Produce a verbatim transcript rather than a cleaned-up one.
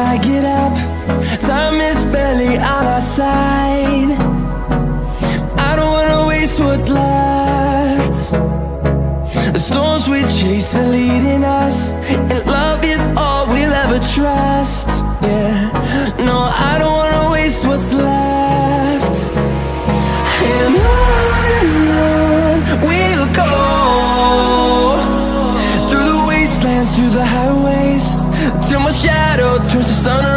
I get up, time is barely on our side. I don't wanna waste what's left. The storms we chase are leading us, and love is all we'll ever trust. Yeah, no, I don't wanna waste what's left. And on and on we'll go, through the wastelands, through the highways, till my shadow turns to sun